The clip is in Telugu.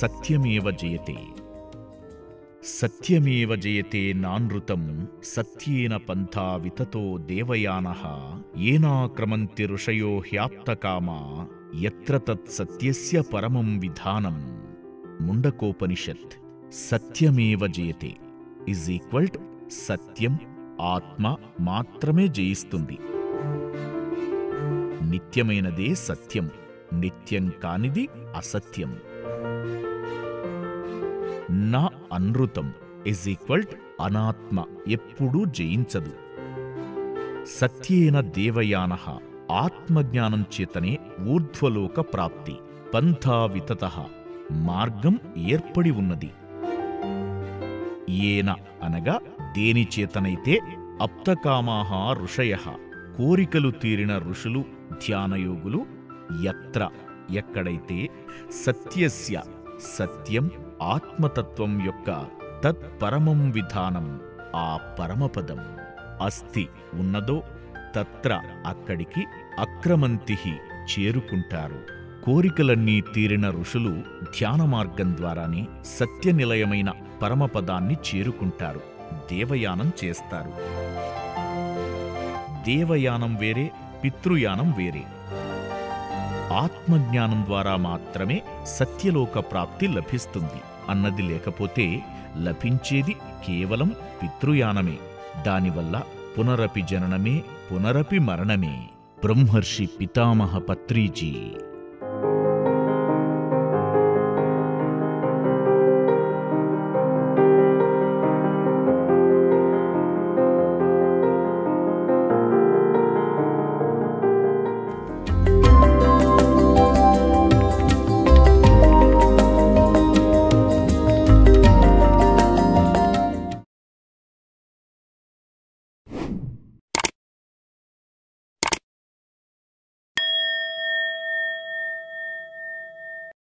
సత్యమేవ జయతే. సత్యమేవ జయతే నానృతం సత్యేన పంథా వితతో దేవయానః ఏనాక్రమంతి ఋషయో హ్యాప్తకామా యత్ర తత్ సత్యస్య పరమం విధానం. ముండకోపనిషత్. సత్యమేవ జయతే ఈజ్ ఈక్వల్ టు సత్యం, ఆత్మ మాత్రమే జయిస్తుంది. నిత్యమైనదే సత్యం, నిత్యం కానిది అసత్యం. నా అనృతం ఇజ్ ఈక్వల్ టు అనాత్మ, ఎప్పుడూ జయించదు. సత్యేన దేవయానః, ఆత్మజ్ఞానం చేతనే ఊర్ధ్వలోక ప్రాప్తి. పంథా వితతః, మార్గం ఏర్పడి ఉన్నది. ఏన అనగా దేనిచేతనైతే అప్తకామాః ఋషయః, కోరికలు తీరిన ఋషులు ధ్యానయోగులు, యత్ర ఎక్కడైతే సత్యస్య సత్యం ఆత్మతత్వం యొక్క తత్పరమం విధానం ఆ పరమపదం అస్తి ఉన్నదో తత్ర అక్కడికి అక్రమంతిః చేరుకుంటారు. కోరికలన్నీ తీరిన ఋషులు ధ్యాన మార్గం ద్వారానే సత్యనిలయమైన పరమపదాన్ని చేరుకుంటారు, దేవయానం చేస్తారు. దేవయానం వేరే, పితృయానం వేరే. ఆత్మజ్ఞానం ద్వారా మాత్రమే సత్యలోక ప్రాప్తి లభిస్తుంది అన్నది లేకపోతే లభించేది కేవలం పితృయానమే. దానివల్ల పునరపి జననమే, పునరపి మరణమే. బ్రహ్మర్షి పితామహ పత్రిజీ.